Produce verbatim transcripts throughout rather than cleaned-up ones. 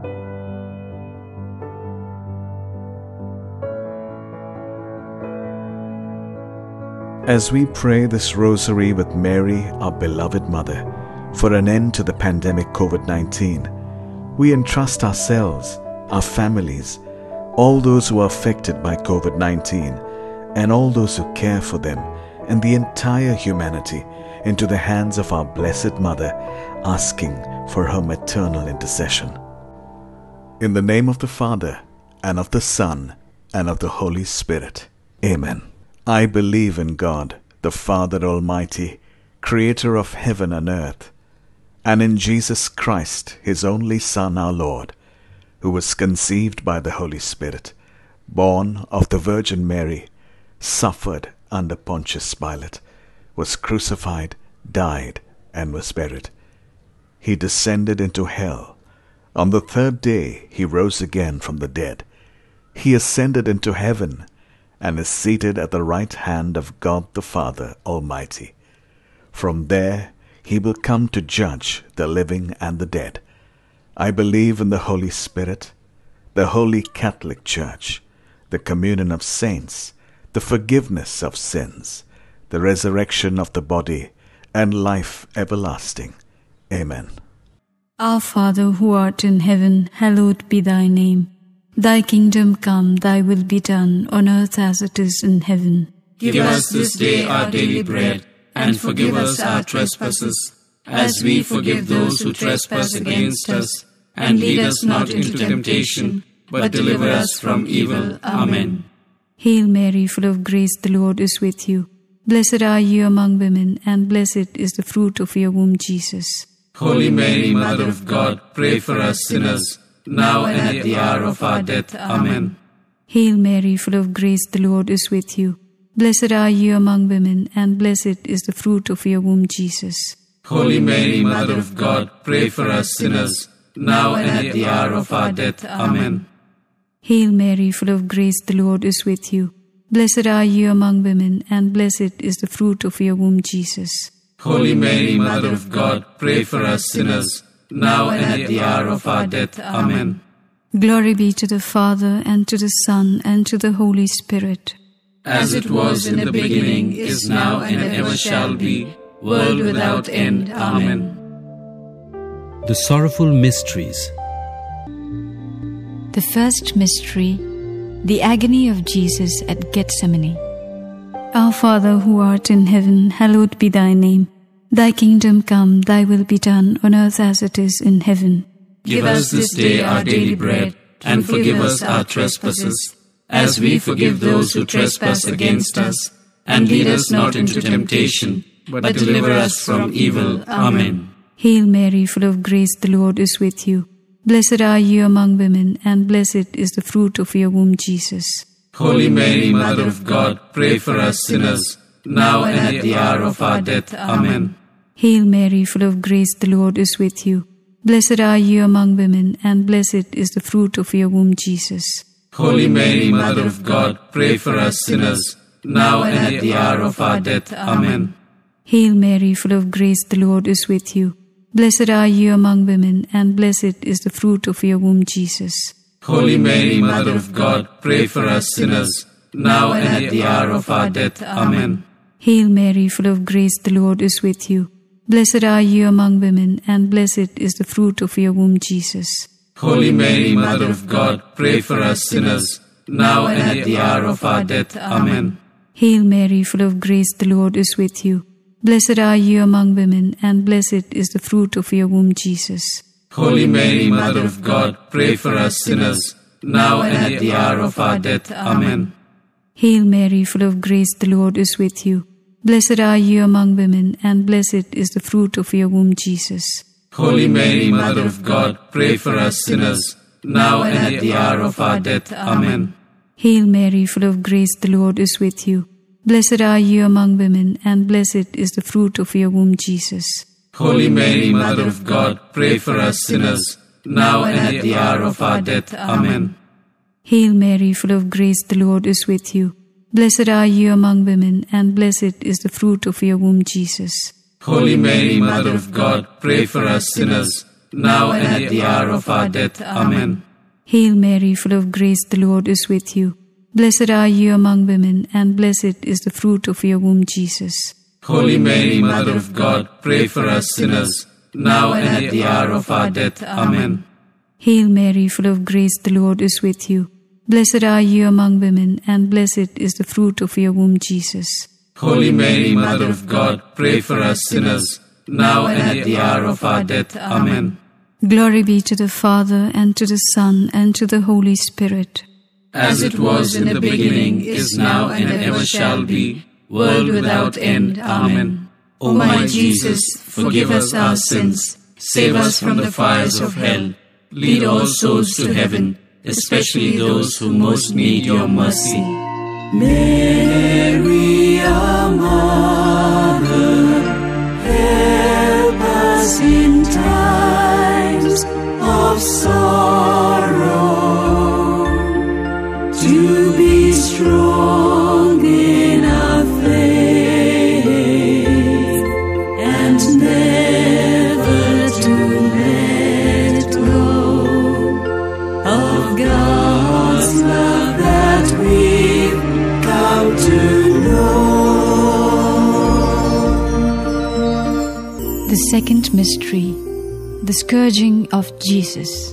As we pray this rosary with Mary, our beloved Mother, for an end to the pandemic COVID nineteen, we entrust ourselves, our families, all those who are affected by COVID nineteen, and all those who care for them, and the entire humanity into the hands of our Blessed Mother, asking for her maternal intercession. In the name of the Father, and of the Son, and of the Holy Spirit. Amen. I believe in God, the Father Almighty, creator of heaven and earth, and in Jesus Christ, his only Son, our Lord, who was conceived by the Holy Spirit, born of the Virgin Mary, suffered under Pontius Pilate, was crucified, died, and was buried. He descended into hell. On the third day he rose again from the dead. He ascended into heaven, and is seated at the right hand of God the Father Almighty. From there he will come to judge the living and the dead. I believe in the Holy Spirit, the Holy Catholic Church, the communion of saints, the forgiveness of sins, the resurrection of the body, and life everlasting. Amen. Our Father, who art in heaven, hallowed be thy name. Thy kingdom come, thy will be done, on earth as it is in heaven. Give us this day our daily bread, and forgive us our trespasses, as we forgive those who trespass against us. And lead us not into temptation, but deliver us from evil. Amen. Hail Mary, full of grace, the Lord is with you. Blessed are you among women, and blessed is the fruit of your womb, Jesus. Holy Mary, Mother of God, pray for us sinners, now and at the hour of our death. Amen. Hail Mary, full of grace, the Lord is with you. Blessed are you among women, and blessed is the fruit of your womb, Jesus. Holy Mary, Mother of God, pray for us sinners, now and at the hour of our death. Amen. Hail Mary, full of grace, the Lord is with you. Blessed are you among women, and blessed is the fruit of your womb, Jesus. Holy Mary, Mother of God, pray for us sinners, now and at the hour of our death. Amen. Glory be to the Father, and to the Son, and to the Holy Spirit. As it was in the beginning, is now, and ever shall be, world without end. Amen. The Sorrowful Mysteries. The first mystery, the agony of Jesus at Gethsemane. Our Father, who art in heaven, hallowed be thy name. Thy kingdom come, thy will be done, on earth as it is in heaven. Give us this day our daily bread, and forgive us our trespasses, as we forgive those who trespass against us. And lead us not into temptation, but deliver us from evil. Amen. Hail Mary, full of grace, the Lord is with you. Blessed are you among women, and blessed is the fruit of your womb, Jesus. Holy Mary, Mother of God, pray for us sinners, now and at the hour of our death. Amen. Hail Mary, full of grace, the Lord is with you. Blessed are you among women, and blessed is the fruit of your womb, Jesus. Holy Mary, Mother of God, pray for us sinners, now and at the hour of our death. Amen. Hail Mary, full of grace, the Lord is with you. Blessed are you among women, and blessed is the fruit of your womb, Jesus. Holy Mary, Mother of God, pray for us sinners, now and at the hour of our death. Amen. Hail Mary, full of grace, the Lord is with you. Blessed are you among women, and blessed is the fruit of your womb, Jesus. Holy Mary, Mother of God, pray for us sinners, now and at the hour of our death. Amen. Hail Mary, full of grace, the Lord is with you. Blessed are you among women, and blessed is the fruit of your womb, Jesus. Holy Mary, Mother of God, pray for us sinners, now and at the hour of our death. Amen. Hail Mary, full of grace, the Lord is with you. Blessed are you among women, and blessed is the fruit of your womb, Jesus. Holy Mary, Mother of God, pray for us sinners, now and at the hour of our death. Amen. Hail Mary, full of grace, the Lord is with you. Blessed are you among women, and blessed is the fruit of your womb, Jesus. Holy Mary, Mother of God, pray for us sinners, now and at the hour of our death. Amen. Hail Mary, full of grace, the Lord is with you. Blessed are you among women, and blessed is the fruit of your womb, Jesus. Holy Mary, Mother of God, pray for us sinners, now and at the hour of our death. Amen. Hail Mary, full of grace, the Lord is with you. Blessed are you among women, and blessed is the fruit of your womb, Jesus. Holy Mary, Mother of God, pray for us sinners, now and at the hour of our death. Amen. Hail Mary, full of grace, the Lord is with you. Blessed are you among women, and blessed is the fruit of your womb, Jesus. Holy Mary, Mother of God, pray for us sinners, now and at the hour of our death. Amen. Glory be to the Father, and to the Son, and to the Holy Spirit. As it was in the beginning, is now, and ever shall be, world without end. Amen. O my Jesus, forgive us our sins, save us from the fires of hell, lead all souls to heaven, especially those who most need your mercy. Mary, our Mother, help us in times of sorrow, to be strong in our faith, and never to let go of God's love that we've come to know. The second mystery, the scourging of Jesus.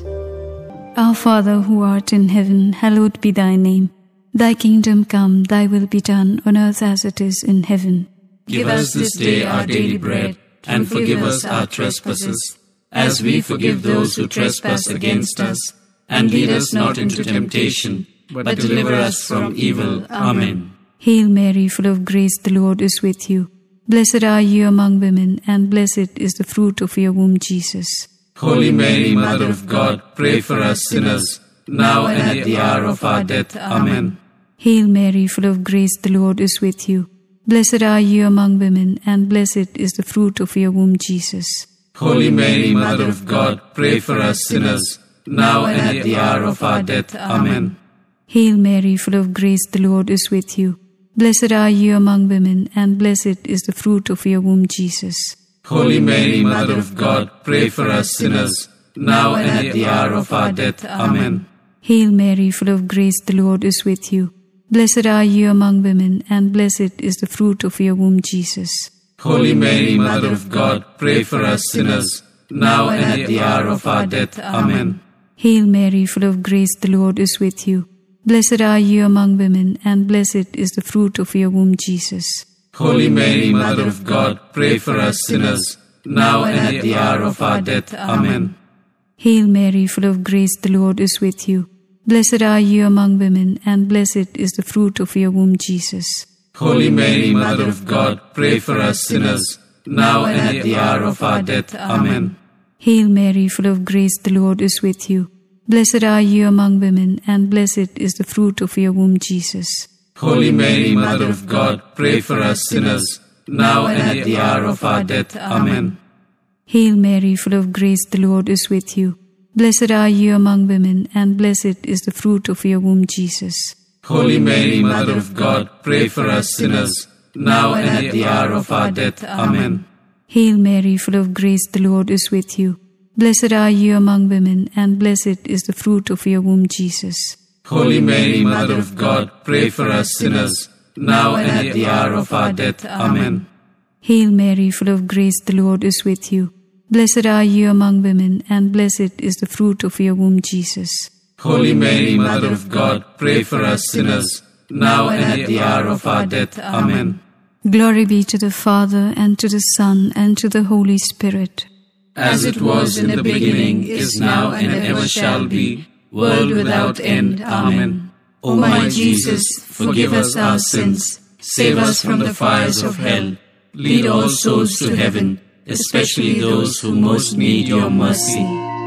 Our Father, who art in heaven, hallowed be thy name. Thy kingdom come, thy will be done on earth as it is in heaven. Give us this day our daily bread, and forgive us our trespasses, as we forgive those who trespass against us. And lead us not into temptation, but deliver us from evil. Amen. Hail Mary, full of grace, the Lord is with you. Blessed are you among women, and blessed is the fruit of your womb, Jesus. Holy Mary, Mother of God, pray for us sinners, now and at the hour of our death. Amen. Hail Mary, full of grace, the Lord is with you. Blessed are you among women, and blessed is the fruit of your womb, Jesus. Holy Mary, Mother of God, pray for us sinners, now and at the hour of our death. Amen. Hail Mary, full of grace, the Lord is with you. Blessed are you among women, and blessed is the fruit of your womb, Jesus. Holy Mary, Mother of God, pray for us sinners, now and at the hour of our death. Amen. Hail Mary, full of grace, the Lord is with you. Blessed are you among women, and blessed is the fruit of your womb, Jesus. Holy Mary, Mother of God, pray for us sinners, now and at the hour of our death. Amen. Hail Mary, full of grace, the Lord is with you. Blessed are you among women, and blessed is the fruit of your womb, Jesus. Holy Mary, Mother of God, pray for us sinners, now and at the hour of our death. Amen. Hail Mary, full of grace, the Lord is with you. Blessed are you among women, and blessed is the fruit of your womb, Jesus. Holy Mary, Mother of God, pray for us sinners, now and at the hour of our death. Amen. Hail Mary, full of grace, the Lord is with you. Blessed are you among women, and blessed is the fruit of your womb, Jesus. Holy Mary, Mother of God, pray for us sinners, now and at the hour of our death. Amen. Hail Mary, full of grace, the Lord is with you. Blessed are you among women, and blessed is the fruit of your womb, Jesus. Holy Mary, Mother of God, pray for us sinners, now and at the hour of our death. Amen. Hail Mary, full of grace, the Lord is with you. Blessed are you among women, and blessed is the fruit of your womb, Jesus. Holy Mary, Mother of God, pray for us sinners, now and at the hour of our death. Amen. Hail Mary, full of grace, the Lord is with you. Blessed are you among women, and blessed is the fruit of your womb, Jesus. Holy Mary, Mother of God, pray for us sinners, now and at the hour of our death. Amen. Glory be to the Father, and to the Son, and to the Holy Spirit. As it was in the beginning, is now, and ever shall be, world without end. Amen. O my Jesus, forgive us our sins, save us from the fires of hell, lead all souls to heaven, especially those who most need your mercy.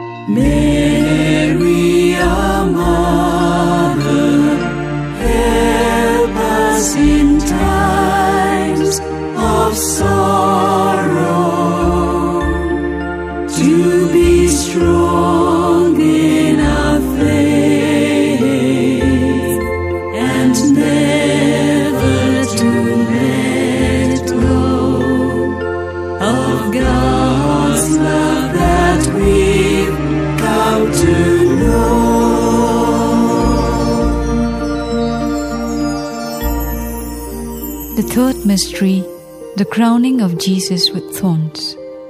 Mary, our Mother, help us in times of sorrow, to be strong in our faith, and never to let go of God's love that we The third mystery, the crowning of Jesus with thorns.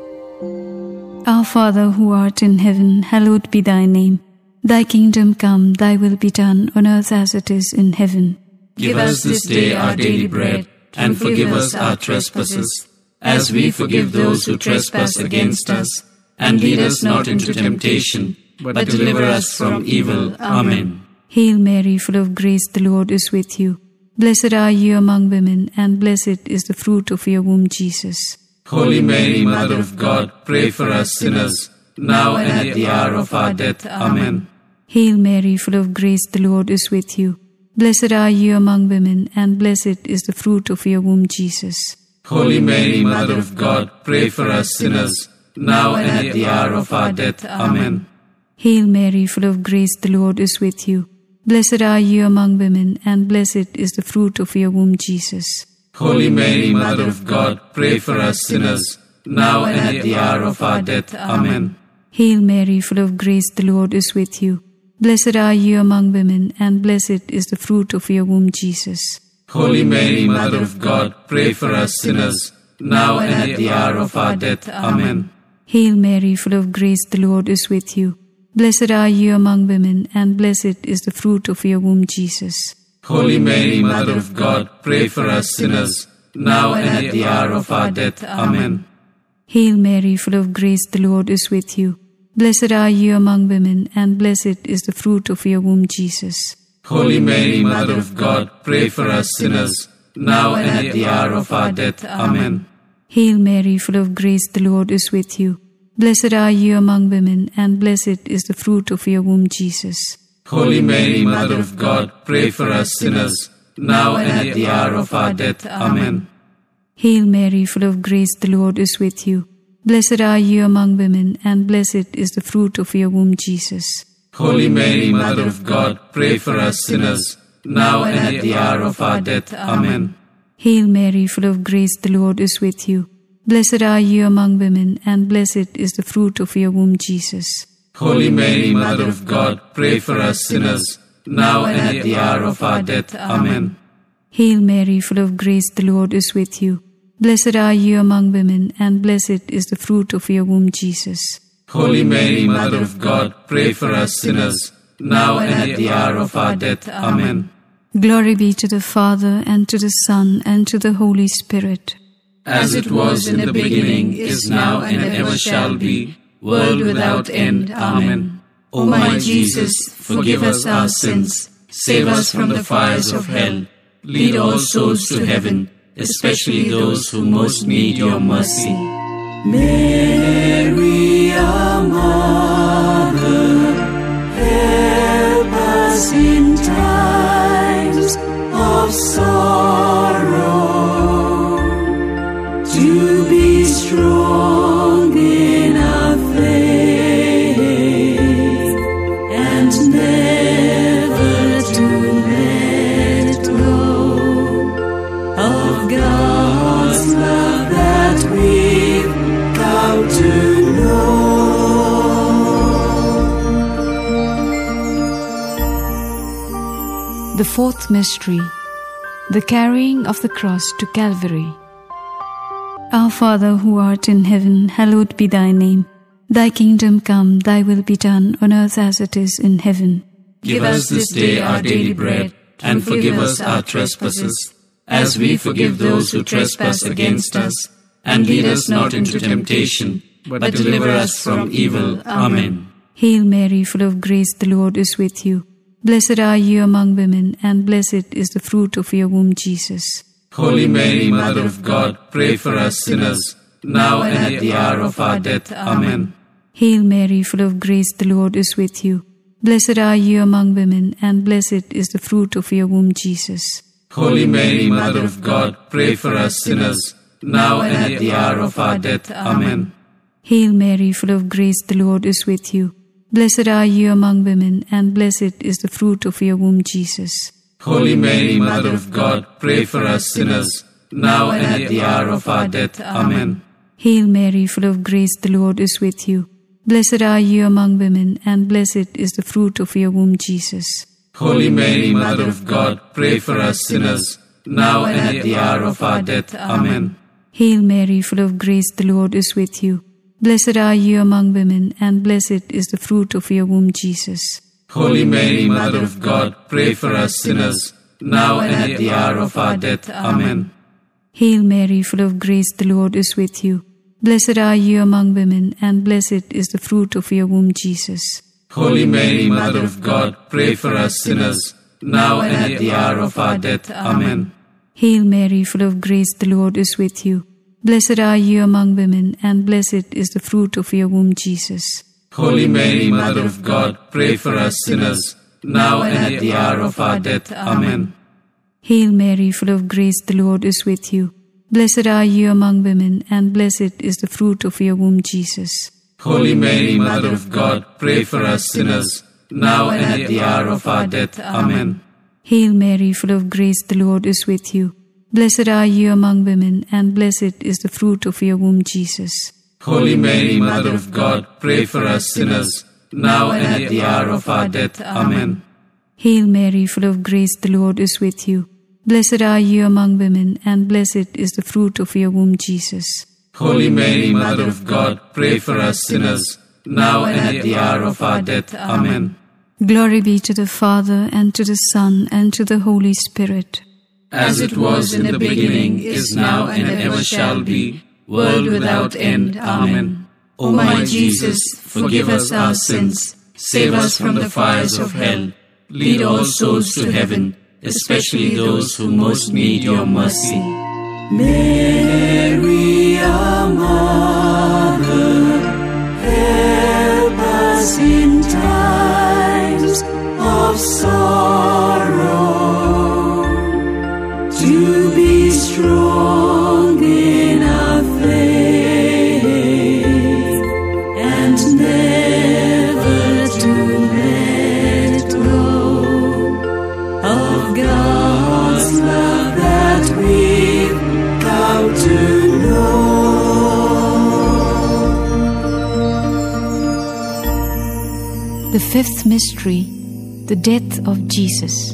Our Father who art in heaven, hallowed be thy name. Thy kingdom come, thy will be done on earth as it is in heaven. Give us this day our daily bread, and forgive us our trespasses, as we forgive those who trespass against us. And lead us not into temptation, but deliver us from evil. Amen. Hail Mary, full of grace, the Lord is with you. Blessed are you among women, and blessed is the fruit of your womb, Jesus. Holy Mary, Mother of God, pray for us sinners, now and at the hour of our death. Amen. Hail Mary, full of grace, the Lord is with you. Blessed are you among women, and blessed is the fruit of your womb, Jesus. Holy Mary, Mother of God, pray for us sinners, now and at the hour of our death. Amen. Hail Mary, full of grace, the Lord is with you. Blessed are you among women, and blessed is the fruit of your womb, Jesus. Holy Mary, Mother of God, pray for us sinners, now and at the hour of our death. Amen. Hail Mary, full of grace, the Lord is with you. Blessed are you among women, and blessed is the fruit of your womb, Jesus. Holy Mary, Mother of God, pray for us sinners, now and at the hour of our death. Amen. Hail Mary, full of grace, the Lord is with you. Blessed are you among women, and blessed is the fruit of your womb, Jesus. Holy Mary, Mother of God, pray for us sinners, now and at the hour of our death. Amen. Hail Mary, full of grace, the Lord is with you. Blessed are you among women, and blessed is the fruit of your womb, Jesus. Holy Mary, Mother of God, pray for us sinners, now and at the hour of our death. Amen. Hail Mary, full of grace, the Lord is with you. Blessed are you among women, and blessed is the fruit of your womb, Jesus. Holy Mary, Mother of God, pray for us sinners, now and at the hour of our death. Amen. Hail Mary, full of grace, the Lord is with you. Blessed are you among women, and blessed is the fruit of your womb, Jesus. Holy Mary, Mother of God, pray for us sinners, now and at the hour of our death. Amen. Hail Mary, full of grace, the Lord is with you. Blessed are you among women, and blessed is the fruit of your womb, Jesus. Holy Mary, Mother of God, pray for us sinners, now and at the hour of our death. Amen. Hail Mary, full of grace, the Lord is with you. Blessed are you among women, and blessed is the fruit of your womb, Jesus. Holy Mary, Mother of God, pray for us sinners, now and at the hour of our death. Amen. Glory be to the Father, and to the Son, and to the Holy Spirit. As it was in the beginning, is now, and ever shall be, world without end. Amen. O my Jesus, forgive us our sins, save us from the fires of hell, lead all souls to heaven, especially those who most need your mercy. Mary, our Mother, help us in times of sorrow, to be strong in our faith, and never to let go of God's love that we've come to know. The fourth mystery, the carrying of the cross to Calvary. Our Father who art in heaven, hallowed be thy name. Thy kingdom come, thy will be done on earth as it is in heaven. Give us this day our daily bread, and forgive us our trespasses, as we forgive those who trespass against us. And lead us not into temptation, but deliver us from evil. Amen. Hail Mary, full of grace, the Lord is with you. Blessed are you among women, and blessed is the fruit of your womb, Jesus. Holy Mary, Mother of God, pray for us sinners, now and at the hour of our death. Amen. Hail Mary, full of grace, the Lord is with you. Blessed are you among women, and blessed is the fruit of your womb, Jesus. Holy Mary, Mother of God, pray for us sinners, now and at the hour of our death. Amen. Hail Mary, full of grace, the Lord is with you. Blessed are you among women, and blessed is the fruit of your womb, Jesus. Holy Mary, Mother of God, pray for us sinners, now and at the hour of our death. Amen. Hail Mary, full of grace, the Lord is with you. Blessed are you among women, and blessed is the fruit of your womb, Jesus. Holy Mary, Mother of God, pray for us sinners, now and at the hour of our death. Amen. Hail Mary, full of grace, the Lord is with you. Blessed are you among women, and blessed is the fruit of your womb, Jesus. Holy Mary, Mother of God, pray for us sinners, now and at the hour of our death. Amen. Hail Mary, full of grace, the Lord is with you. Blessed are you among women, and blessed is the fruit of your womb, Jesus. Holy Mary, Mother of God, pray for us sinners, now and at the hour of our death. Amen. Hail Mary, full of grace, the Lord is with you. Blessed are you among women, and blessed is the fruit of your womb, Jesus. Holy Mary, Mother of God, pray for us sinners, now and at the hour of our death. Amen. Hail Mary, full of grace, the Lord is with you. Blessed are you among women, and blessed is the fruit of your womb, Jesus. Holy Mary, Mother of God, pray for us sinners, now and at the hour of our death. Amen. Hail Mary, full of grace, the Lord is with you. Blessed are you among women, and blessed is the fruit of your womb, Jesus. Holy Mary, Mother of God, pray for us sinners, now and at the hour of our death. Amen. Hail Mary, full of grace, the Lord is with you. Blessed are you among women, and blessed is the fruit of your womb, Jesus. Holy Mary, Mother of God, pray for us sinners, now and at the hour of our death. Amen. Glory be to the Father, and to the Son, and to the Holy Spirit. As it was in the beginning, is now, and ever shall be, world without end. Amen. O my Jesus, forgive us our sins, save us from the fires of hell, lead all souls to heaven, especially those who most need your mercy. Mary, our Mother, help us in times of sorrow, to be strong in our faith, and never to let go of God's love that we've come to know. The fifth mystery, the death of Jesus.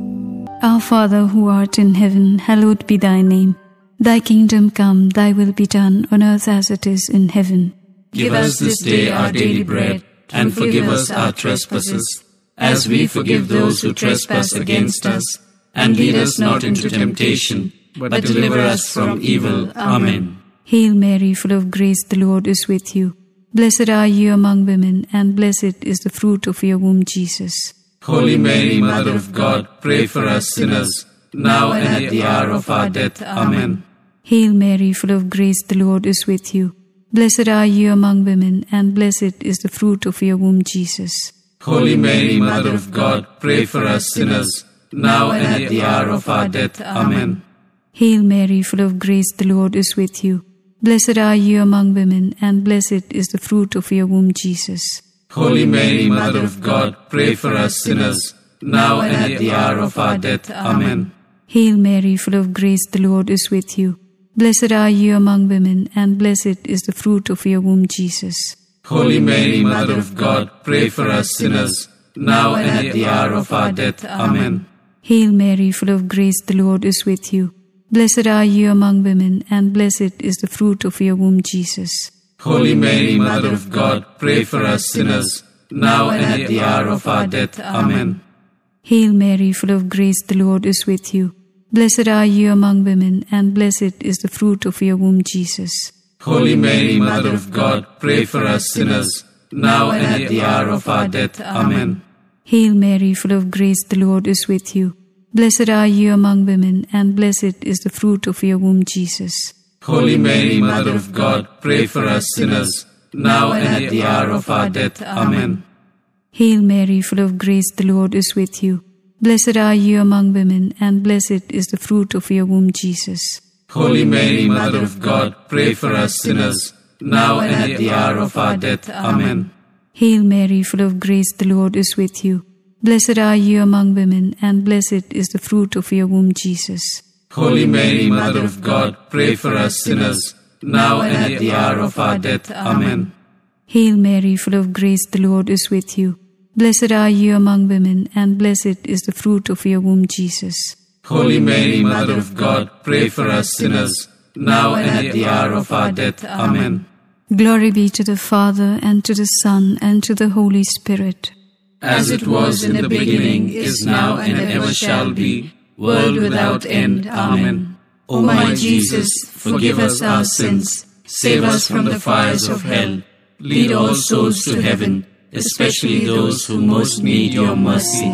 Our Father, who art in heaven, hallowed be thy name. Thy kingdom come, thy will be done on earth as it is in heaven. Give us this day our daily bread, and forgive us our trespasses, as we forgive those who trespass against us. And lead us not into temptation, but deliver us from evil. Amen. Hail Mary, full of grace, the Lord is with you. Blessed are you among women, and blessed is the fruit of your womb, Jesus. Holy Mary, Mother of God, pray for us sinners, now and at the hour of our death. Amen. Hail Mary, full of grace, the Lord is with you. Blessed are you among women, and blessed is the fruit of your womb, Jesus. Holy Mary, Mother of God, pray for us sinners, now and at the hour of our death. Amen. Hail Mary, full of grace, the Lord is with you. Blessed are you among women, and blessed is the fruit of your womb, Jesus. Holy Mary, Mother of God, pray for us sinners, now and at the hour of our death. Amen. Hail Mary, full of grace, the Lord is with you. Blessed are you among women, and blessed is the fruit of your womb, Jesus. Holy Mary, Mother of God, pray for us sinners, now and at the hour of our death. Amen. Hail Mary, full of grace, the Lord is with you. Blessed are you among women, and blessed is the fruit of your womb, Jesus. Holy Mary, Mother of God, pray for us sinners, now and at the hour of our death. Amen. Hail Mary, full of grace, the Lord is with you. Blessed are you among women, and blessed is the fruit of your womb, Jesus. Holy Mary, Mother of God, pray for us sinners, now and at the hour of our death. Amen. Hail Mary, full of grace, the Lord is with you. Blessed are you among women, and blessed is the fruit of your womb, Jesus. Holy Mary, Mother of God, pray for us sinners, now and at the hour of our death. Amen. Hail Mary, full of grace, the Lord is with you. Blessed are you among women, and blessed is the fruit of your womb, Jesus. Holy Mary, Mother of God, pray for us sinners, now and at the hour of our death. Amen. Hail Mary, full of grace, the Lord is with you. Blessed are you among women, and blessed is the fruit of your womb, Jesus. Holy Mary, Mother of God, pray for us sinners, now and at the hour of our death. Amen. Hail Mary, full of grace, the Lord is with you. Blessed are you among women, and blessed is the fruit of your womb, Jesus. Holy Mary, Mother of God, pray for us sinners, now and at the hour of our death. Amen. Glory be to the Father, and to the Son, and to the Holy Spirit. As it was in the beginning, is now, and ever shall be, world without end. Amen. O my Jesus, forgive us our sins, save us from the fires of hell, lead all souls to heaven, especially those who most need your mercy.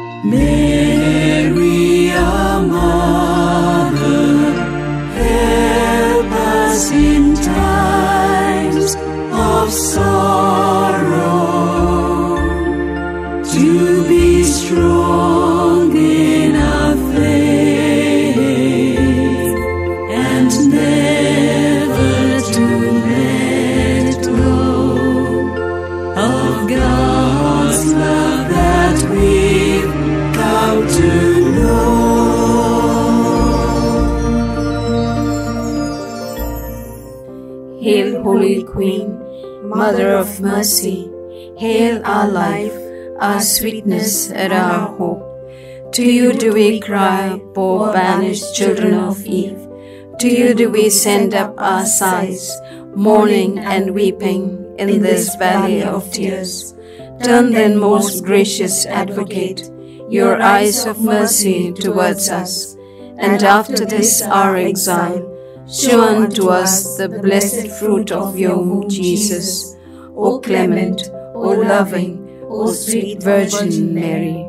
Mary, our Mother, help us in times of sorrow, to be strong in our faith, and never to let go of God's love that we've come to know. Hail, Holy Queen, Mother of Mercy, hail our life, our sweetness, and our hope. To you do we cry, poor banished children of Eve. To you do we send up our sighs, mourning and weeping in this valley of tears. Turn then, most gracious Advocate, your eyes of mercy towards us, and after this our exile, show unto us the blessed fruit of your womb, Jesus. O clement, O loving, O sweet Virgin Mary.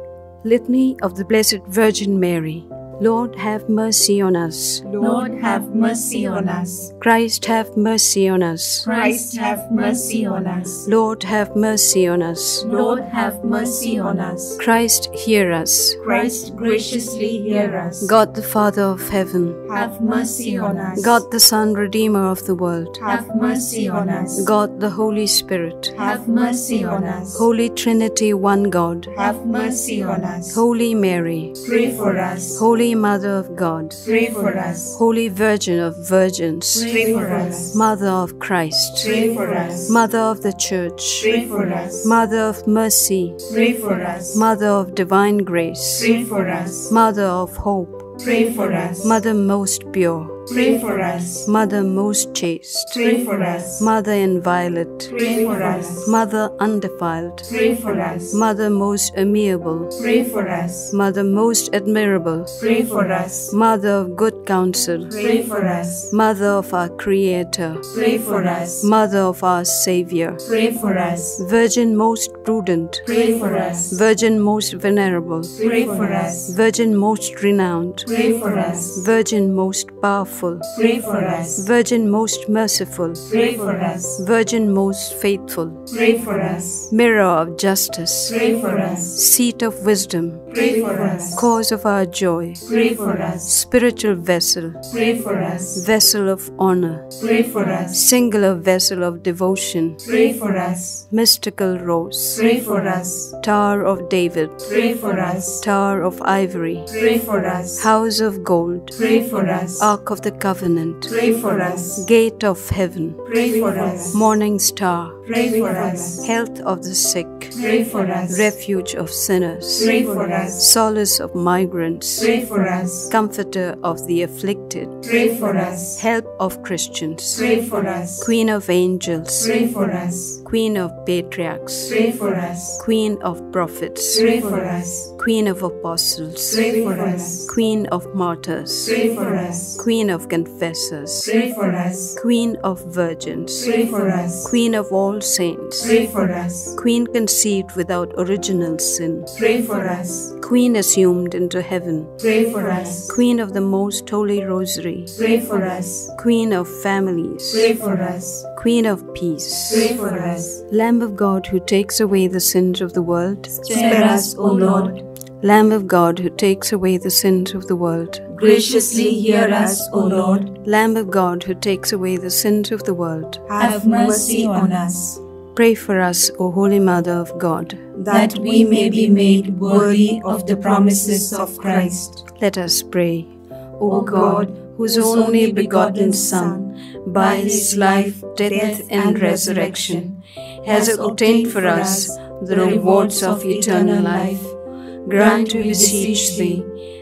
Litany of the Blessed Virgin Mary. Lord, have mercy on us. Lord, have mercy on us. Christ, have mercy on us. Christ, have mercy on us. Lord, have mercy on us. Lord, have mercy on us. Christ, hear us. Christ, graciously hear us. God the Father of heaven, have mercy on us. God the Son, Redeemer of the world, have mercy on us. God the Holy Spirit, have mercy on us. Holy Trinity, one God, have mercy on us. Holy Mary, pray for us. Holy Mother of God, pray for us. Holy Virgin of Virgins, pray for us. Mother of Christ, pray for us. Mother of the Church, pray for us. Mother of Mercy, pray for us. Mother of Divine Grace, pray for us. Mother of Hope, pray for us. Mother most pure, pray for us. Mother most chaste, pray for us. Mother inviolate, pray for us. Mother undefiled, pray for us. Mother most amiable, pray for us. Mother most admirable, pray for us. Mother of good counsel, pray for us. Mother of our Creator, pray for us. Mother of our Savior, pray for us. Virgin most prudent, pray for us. Virgin most venerable, pray for us. Virgin most renowned, pray for us. Virgin most powerful, pray for us. Virgin most merciful, pray for us. Virgin most faithful, pray for us. Mirror of justice, pray for us. Seat of wisdom, pray for us. Cause of our joy, pray for us. Spiritual vessel, pray for us. Vessel of honor, pray for us. Singular vessel of devotion, pray for us. Mystical rose, pray for us. Tower of David, pray for us. Tower of ivory, pray for us. House of gold, pray for us. Ark of the covenant, pray for us. Gate of heaven, pray for us. Morning star, pray for us. Health of the sick, pray for us. Refuge of sinners, pray for us. Solace of migrants, pray for us. Comforter of the afflicted, pray for us. Help of Christians, pray for us. Queen of angels, pray for us. Queen of patriarchs, pray for us. Queen of prophets, pray for us. Queen of apostles, pray for us. Queen of martyrs, pray for us. Queen of confessors, pray for us. Queen of virgins, pray for us. Queen of all saints, pray for us. Queen conceived without original sin, pray for us. Queen assumed into heaven, pray for us. Queen of the most holy rosary, pray for us. Queen of families, pray for us. Queen of peace, pray for us. Lamb of God who takes away the sins of the world, spare us, O Lord. Lamb of God who takes away the sins of the world, graciously hear us, O Lord. Lamb of God who takes away the sins of the world, have mercy on us. Pray for us, O Holy Mother of God, that we may be made worthy of the promises of Christ. Let us pray. O God, whose only begotten Son, by his life, death, and resurrection, has obtained for us the rewards of eternal life, grant, we beseech thee,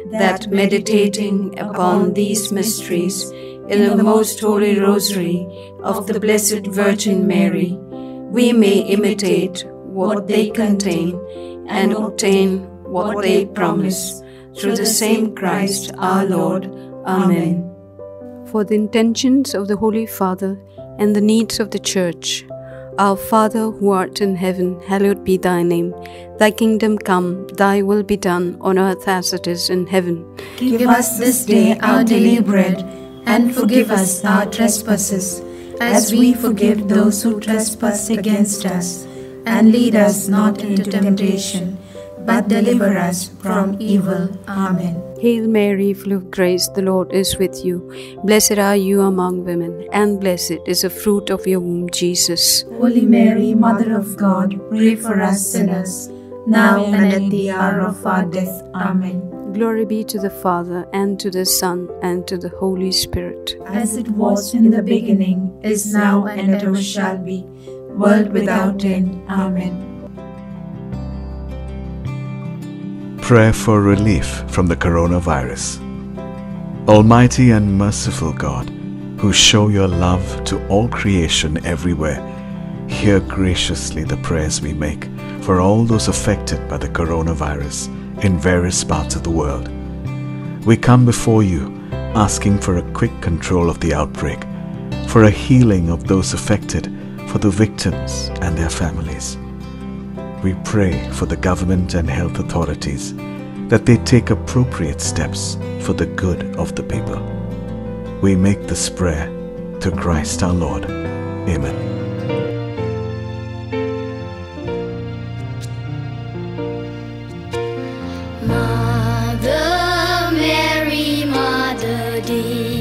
that meditating upon these mysteries in the most holy Rosary of the Blessed Virgin Mary, we may imitate what they contain and obtain what they promise. Through the same Christ our Lord. Amen. For the intentions of the Holy Father and the needs of the Church, Our Father who art in heaven, hallowed be thy name. Thy kingdom come, thy will be done on earth as it is in heaven. Give us this day our daily bread, and forgive us our trespasses, as we forgive those who trespass against us. And lead us not into temptation, but deliver us from evil. Amen. Hail Mary, full of grace, the Lord is with you. Blessed are you among women, and blessed is the fruit of your womb, Jesus. Holy Mary, Mother of God, pray for us sinners, now and at the hour of our death. Amen. Glory be to the Father, and to the Son, and to the Holy Spirit. As it was in the beginning, is now, and ever shall be, world without end. Amen. Prayer for relief from the coronavirus. Almighty and merciful God, who show your love to all creation everywhere, hear graciously the prayers we make for all those affected by the coronavirus in various parts of the world. We come before you asking for a quick control of the outbreak, for a healing of those affected, for the victims and their families. We pray for the government and health authorities that they take appropriate steps for the good of the people. We make this prayer to Christ our Lord. Amen. Mother Mary, Mother dear,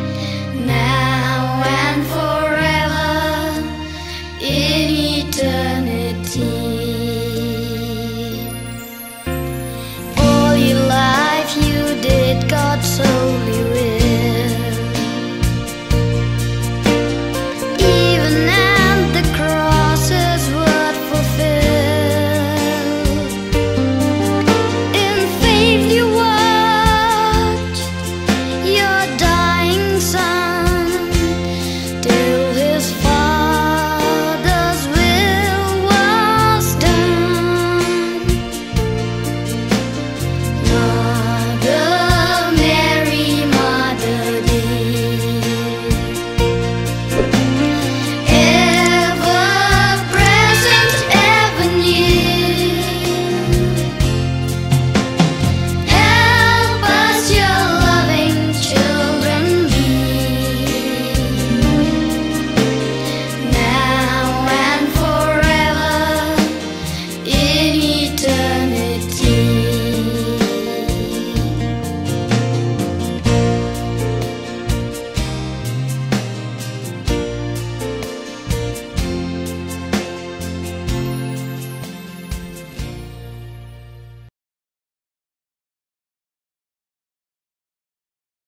now and forever in eternity.